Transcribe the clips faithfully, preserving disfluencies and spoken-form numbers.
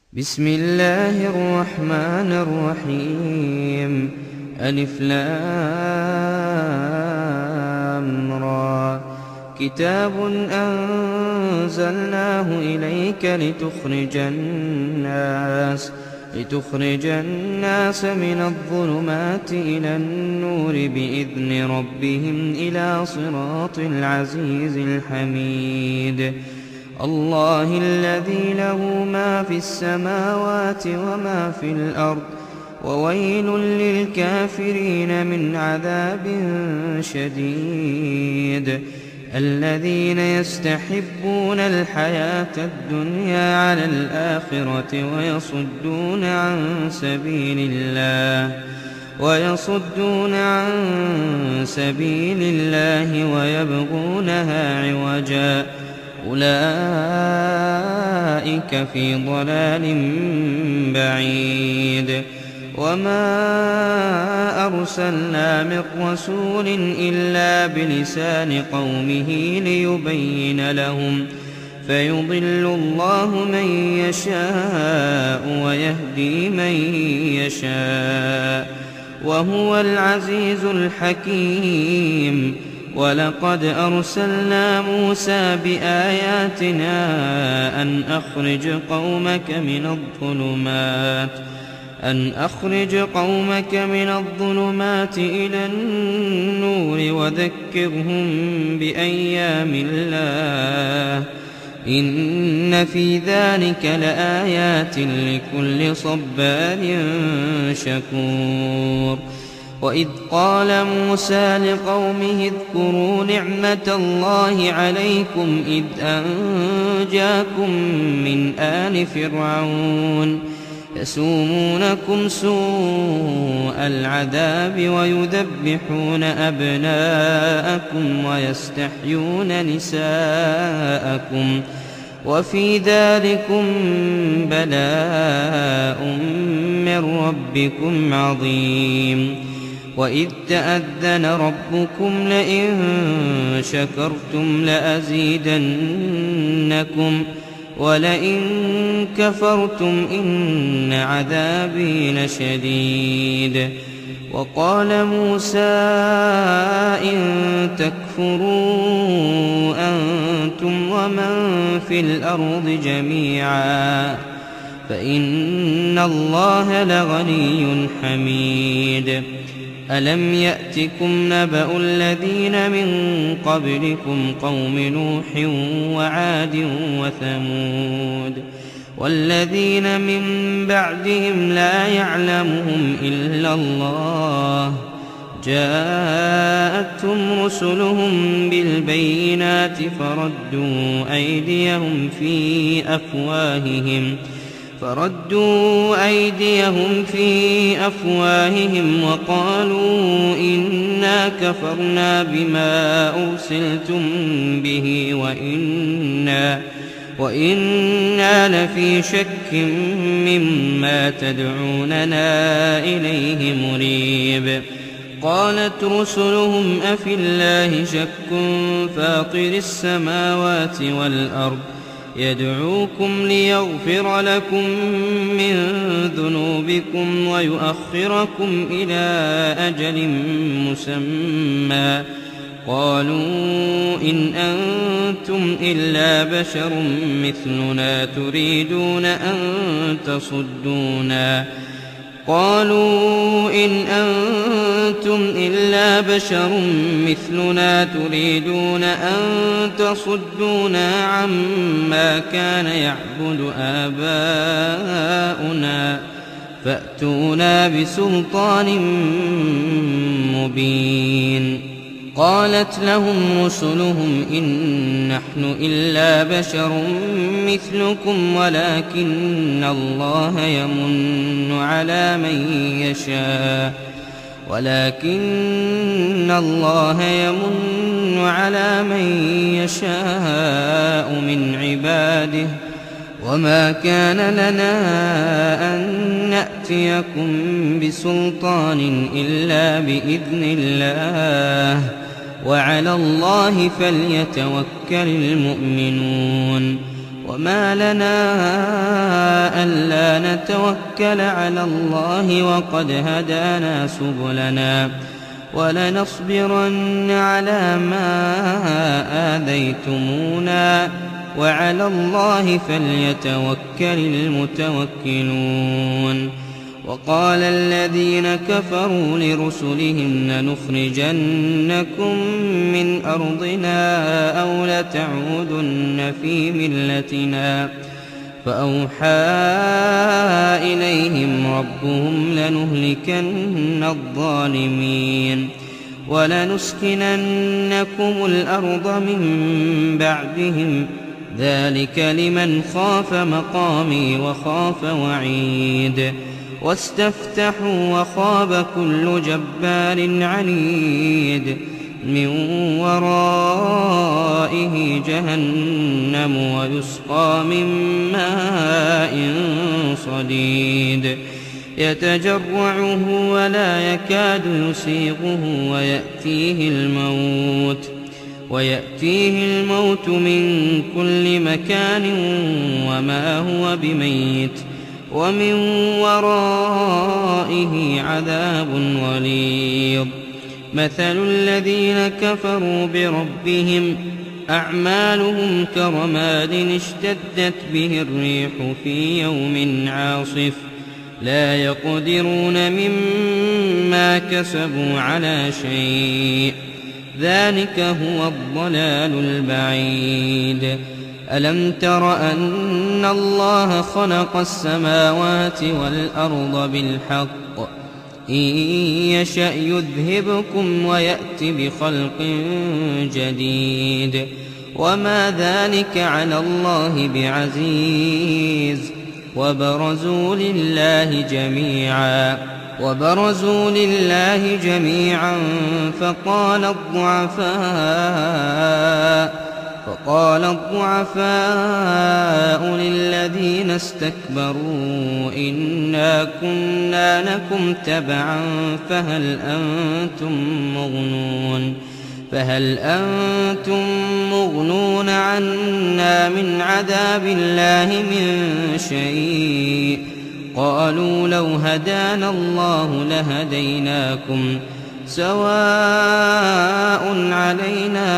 بسم الله الرحمن الرحيم. ألف لام را. كتاب أنزلناه إليك لتخرج الناس لتخرج الناس من الظلمات إلى النور بإذن ربهم إلى صراط العزيز الحميد. الله الذي له ما في السماوات وما في الأرض، وويل للكافرين من عذاب شديد. الذين يستحبون الحياة الدنيا على الآخرة ويصدون عن سبيل الله ويصدون عن سبيل الله ويبغونها عوجا، أولئك في ضلال بعيد. وما أرسلنا من رسول إلا بلسان قومه ليبين لهم، فيضل الله من يشاء ويهدي من يشاء، وهو العزيز الحكيم. ولقد أرسلنا موسى بآياتنا أن أخرج قومك من الظلمات أن أخرج قومك من الظلمات إلى النور وذكرهم بأيام الله، إن في ذلك لآيات لكل صبار شكور. وإذ قال موسى لقومه اذكروا نعمة الله عليكم إذ أنجاكم من آل فرعون يسومونكم سوء العذاب ويذبحون أبناءكم ويستحيون نساءكم، وفي ذلكم بلاء من ربكم عظيم. وإذ تأذن ربكم لئن شكرتم لأزيدنكم ولئن كفرتم إن عذابي لشديد. وقال موسى إن تكفروا أنتم ومن في الأرض جميعا فإن الله لغني حميد. ألم يأتكم نبأ الذين من قبلكم قوم نوح وعاد وثمود والذين من بعدهم لا يعلمهم إلا الله، جاءتهم رسلهم بالبينات فردوا أيديهم في أفواههم فردوا أيديهم في أفواههم وقالوا إنا كفرنا بما أرسلتم به وإنا وإنا لفي شك مما تدعوننا إليه مريب. قالت رسلهم أفي الله شك فاطر السماوات والأرض يدعوكم ليغفر لكم من ذنوبكم ويؤخركم إلى أجل مسمى، قالوا إن أنتم إلا بشر مثلنا تريدون أن تصدونا قالوا إن أنتم إلا بشر مثلنا تريدون أن تصدونا عما كان يعبد آباؤنا فأتونا بسلطان مبين. قالت لهم رسلهم إن نحن إلا بشر مثلكم ولكن الله يمن على من يشاء ولكن الله يمن على من يشاء من عباده، وما كان لنا أن نأتيكم بسلطان إلا بإذن الله، وعلى الله فليتوكل المؤمنون. وما لنا ألا نتوكل على الله وقد هدانا سبلنا ولنصبرن على ما آذيتمونا وعلى الله فليتوكل المتوكلون. وقال الذين كفروا لرسلهم لنخرجنكم من أرضنا أو لتعودن في ملتنا فأوحى إليهم ربهم لنهلكن الظالمين ولنسكننكم الأرض من بعدهم ذلك لمن خاف مقامي وخاف وعيد. واستفتحوا وخاب كل جبار عنيد من ورائه جهنم ويسقى من ماء صديد يتجرعه ولا يكاد يسيغه ويأتيه الموت ويأتيه الموت من كل مكان وما هو بميت ومن ورائه عذاب غليظ. مثل الذين كفروا بربهم أعمالهم كرماد اشتدت به الريح في يوم عاصف لا يقدرون مما كسبوا على شيء ذلك هو الضلال البعيد. ألم تر أن الله خلق السماوات والأرض بالحق إن يشأ يذهبكم ويأت بخلق جديد وما ذلك على الله بعزيز. وبرزوا لله جميعا وبرزوا لله جميعا فقال الضعفاء فقال الضعفاء للذين استكبروا إنا كنا لكم تبعا فهل أنتم مغنون فهل أنتم مغنون عنا من عذاب الله من شيء قالوا لو هدانا الله لهديناكم سواء علينا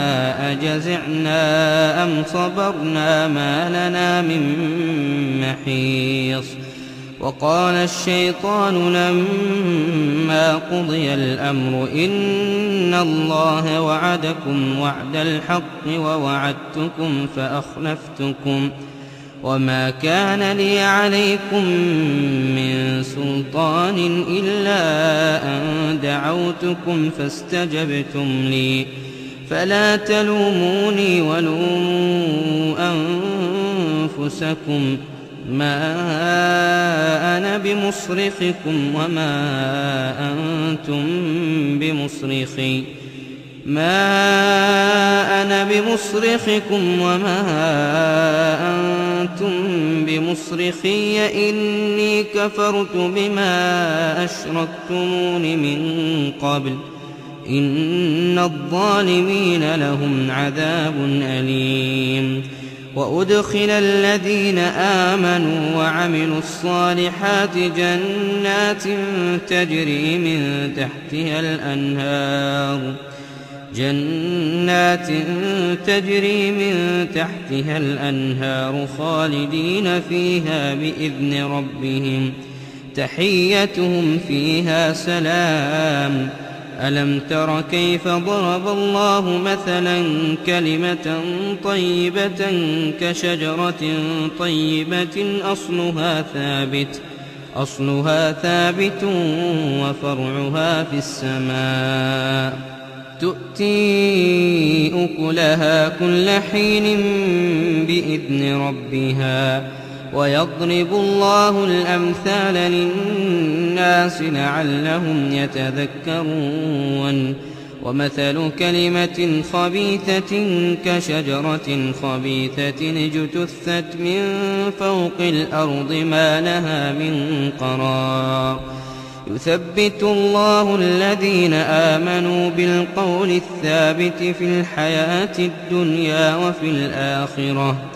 أجزعنا أم صبرنا ما لنا من محيص. وقال الشيطان لما قضي الأمر إن الله وعدكم وعد الحق ووعدتكم فأخلفتكم وما كان لي عليكم من سلطان إلا أن دعوتكم فاستجبتم لي فلا تلوموني ولوموا أنفسكم ما أنا بمصرخكم وما أنتم بمصرخي ما أنا بمصرخكم وما أنتم بمصرخي إني كفرت بما أشركتمون من قبل إن الظالمين لهم عذاب أليم. وأدخل الذين آمنوا وعملوا الصالحات جنات تجري من تحتها الأنهار جنات تجري من تحتها الأنهار خالدين فيها بإذن ربهم تحيتهم فيها سلام. ألم تر كيف ضرب الله مثلا كلمة طيبة كشجرة طيبة أصلها ثابت أصلها ثابت وفرعها في السماء تؤتي أكلها كل حين بإذن ربها ويضرب الله الأمثال للناس لعلهم يتذكرون. ومثل كلمة خبيثة كشجرة خبيثة اجتثت من فوق الأرض ما لها من قرار يثبت الله الذين آمنوا بالقول الثابت في الحياة الدنيا وفي الآخرة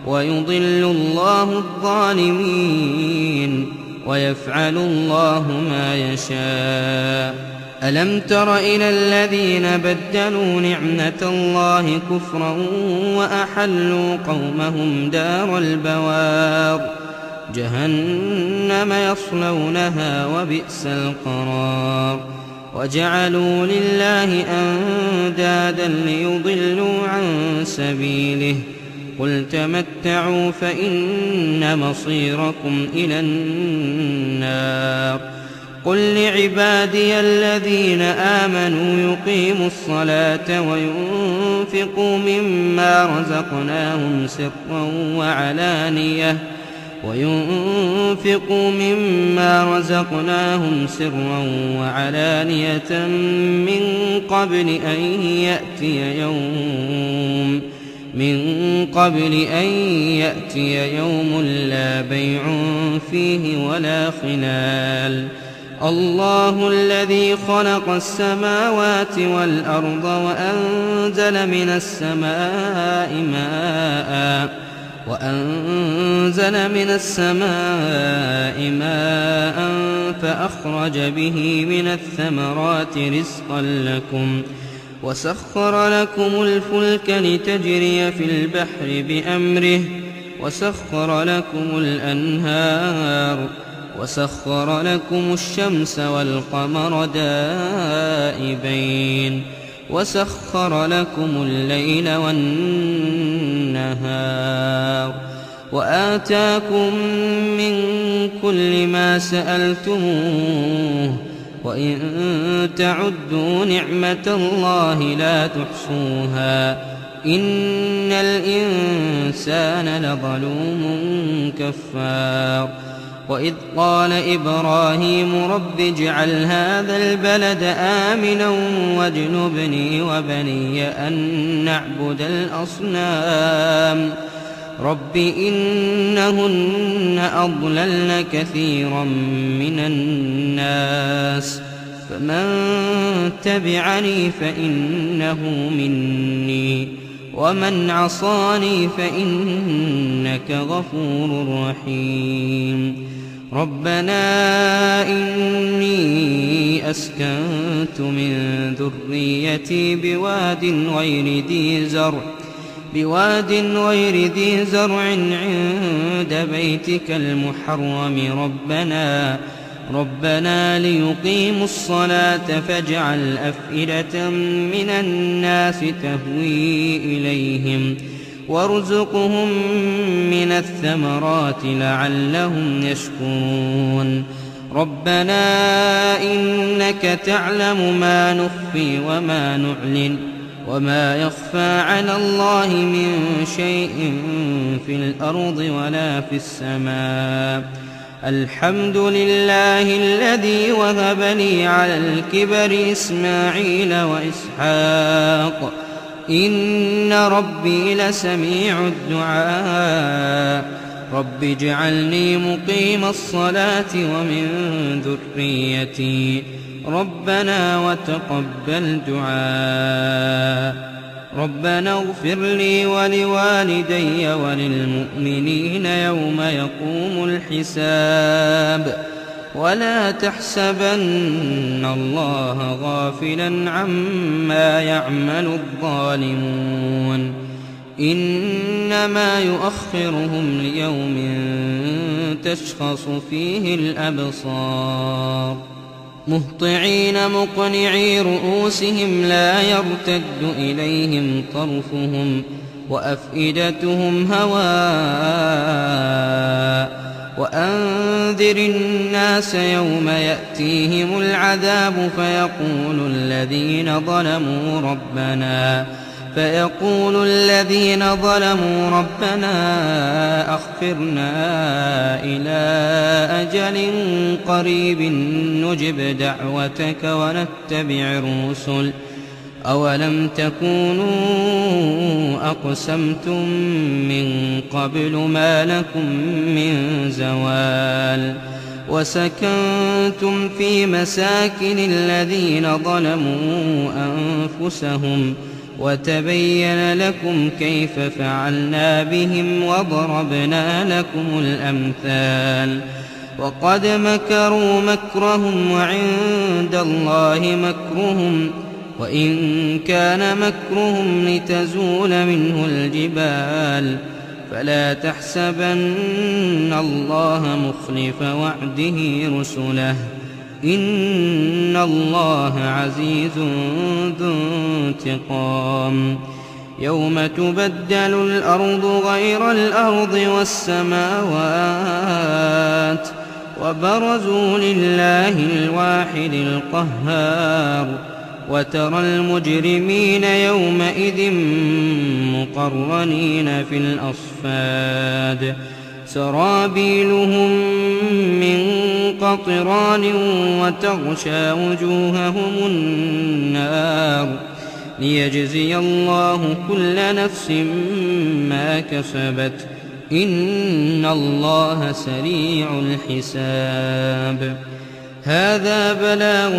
ويضل الله الظالمين ويفعل الله ما يشاء. ألم تر إلى الذين بدلوا نعمة الله كفرا وأحلوا قومهم دار البوار جهنم يصلونها وبئس القرار. وجعلوا لله أندادا ليضلوا عن سبيله قل تمتعوا فإن مصيركم إلى النار. قل لعبادي الذين آمنوا يقيموا الصلاة وينفقوا مما رزقناهم سرا وعلانية وينفقوا مما رزقناهم سرا وعلانية من قبل أن يأتي يوم من قبل أن يأتي يوم لا بيع فيه ولا خلال. الله الذي خلق السماوات والأرض وأنزل من السماء ماء وأنزل من السماء ماء فأخرج به من الثمرات رزقا لكم وسخر لكم الفلك لتجري في البحر بأمره وسخر لكم الأنهار وسخر لكم الشمس والقمر دائبين وسخر لكم الليل والنهار وآتاكم من كل ما سألتموه وإن تعدوا نعمة الله لا تحصوها إن الإنسان لظلوم كفار. وإذ قال إبراهيم رب اجعل هذا البلد آمنا واجنبني وبني أن نعبد الأصنام رب إنهن أضللن كثيرا من الناس فمن تبعني فإنه مني ومن عصاني فإنك غفور رحيم. ربنا إني أسكنت من ذريتي بواد غير ذي زرع بواد غير ذي زرع عند بيتك المحرم ربنا ربنا ليقيموا الصلاة فاجعل أفئدة من الناس تهوي إليهم وارزقهم من الثمرات لعلهم يشكرون. ربنا إنك تعلم ما نخفي وما نعلن وما يخفى على الله من شيء في الأرض ولا في السماء. الحمد لله الذي وهب لي على الكبر إسماعيل وإسحاق إن ربي لسميع الدعاء. رب اجعلني مقيم الصلاة ومن ذريتي ربنا وتقبل دعاء. ربنا اغفر لي ولوالدي وللمؤمنين يوم يقوم الحساب. ولا تحسبن الله غافلا عما يعمل الظالمون إنما يؤخرهم ليوم تشخص فيه الأبصار مهطعين مقنعي رؤوسهم لا يرتد إليهم طرفهم وأفئدتهم هواء. وأنذر الناس يوم يأتيهم العذاب فيقول الذين ظلموا ربنا فيقول الذين ظلموا ربنا أخفرنا إلى أجل قريب نجب دعوتك ونتبع الرسل أولم تكونوا أقسمتم من قبل ما لكم من زوال. وسكنتم في مساكن الذين ظلموا أنفسهم وتبين لكم كيف فعلنا بهم وضربنا لكم الأمثال وقد مكروا مكرهم وعند الله مكرهم وإن كان مكرهم لتزول منه الجبال فلا تحسبن الله مخلف وعده رسله إن الله عزيز ذو انتقام يوم تبدل الأرض غير الأرض والسماوات وبرزوا لله الواحد القهار وترى المجرمين يومئذ مقرنين في الأصفاد سرابيلهم من قطران وتغشى وجوههم النار ليجزي الله كل نفس ما كسبت إن الله سريع الحساب هذا بلاغ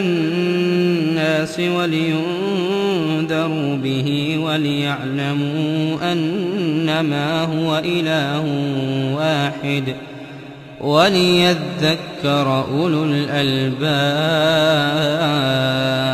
للناس ولينذروا به وليعلموا أنما هو إله واحد وليذكر أولو الألباب.